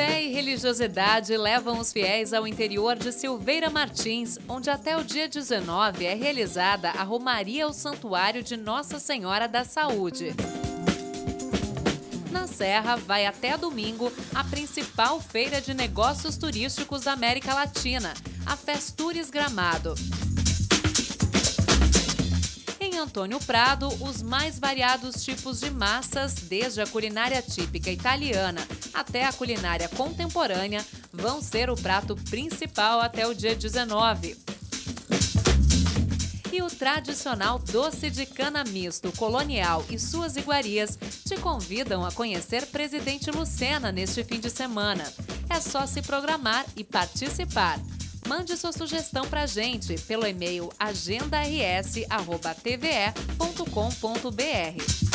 Fé e religiosidade levam os fiéis ao interior de Silveira Martins, onde até o dia 19 é realizada a Romaria ao Santuário de Nossa Senhora da Saúde. Na Serra, vai até domingo a principal feira de negócios turísticos da América Latina, a Festures Gramado. Em Antônio Prado, os mais variados tipos de massas, desde a culinária típica italiana até a culinária contemporânea, vão ser o prato principal até o dia 19. E o tradicional doce de cana misto colonial e suas iguarias te convidam a conhecer Presidente Lucena neste fim de semana. É só se programar e participar. Mande sua sugestão pra gente pelo e-mail agendars@tve.com.br.